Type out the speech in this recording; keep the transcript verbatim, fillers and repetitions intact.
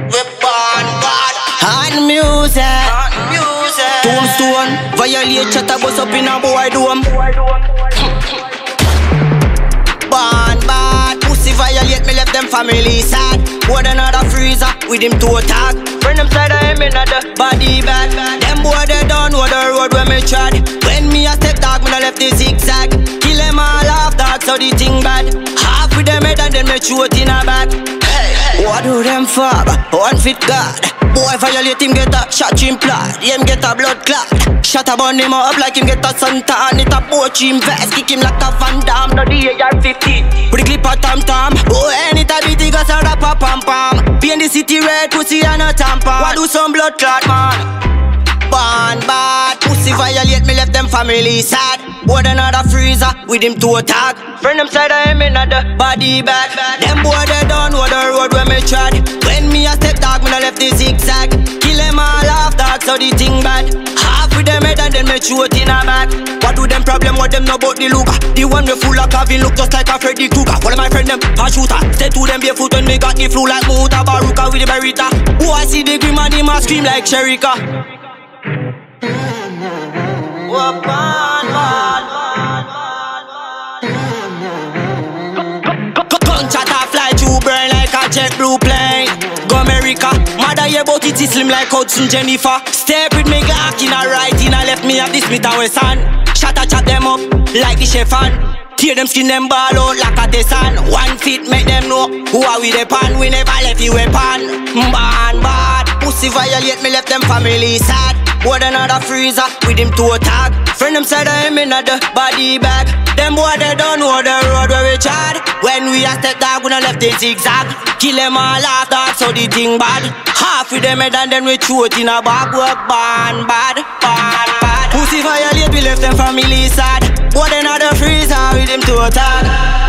We born bad. On music. On music. Tombstone. Violate chatter bust up in a boy dome. Born bad. Pussy violate me left them family sad. Boy another freezer with him toe tag. Friend them side of him in the body bag. Them boy they done what the road where me trod. When me a step dog me no left the zigzag. Kill them all off dog so the thing bad. Half with them head and then me shoot in a bag. What do them for? One fit God. Boy violate him get a shot him blood. Him get a blood clot. Shot a bun him up like him get a suntan. It a poach him vest. Kick him like a Van Damme. No the A R fifty. Put the clip a tam tam. Oh anytime it he got a rap a pam pam. Paint the city red pussy and a tampon. What do some blood clot man? Born bad. Pussy violate me left them family sad. Boy another freezer with him toe tag. Friend them side of him in the body bag. Them boy they done what the road where me trod. When me a step dog me no left the zigzag. Kill them all off dog so the thing bad. Half with them head and then me shoot in a bag. What do them problem? What them know about the Luga? The one we full of Calvin look just like a Freddy Krueger. One of my friend them a shooter. Stay to them barefoot when me got the flu like Muta Baruka with the Berita. Boy I see the grim and him a scream like Sherika. Oh, bad, bad, bad, bad, bad. Gunshot a fly through burn like a jet blue plane. Go America, mother your body is slim like Hudson Jennifer. Step with me Glock in a right, in a left me have this Smith and Wesson. Shot a chat them up like the chefan. Tear them skin them ball out like a Tessan. One feet make them know who are we the pan. We never left you weapon. Bad, bad. Pussy violate me left them family sad. Boy another freezer with him toe tag. Friend them side of him in the body bag. Them boy they don't know the road where we trod. When we a step dog we no left the zigzag. Kill them all off dog so the thing bad. Half with them head and then we shoot in a bag. Work bad, bad, bad, bad. Pussy violate we left them family sad. Boy another freezer with him toe tag.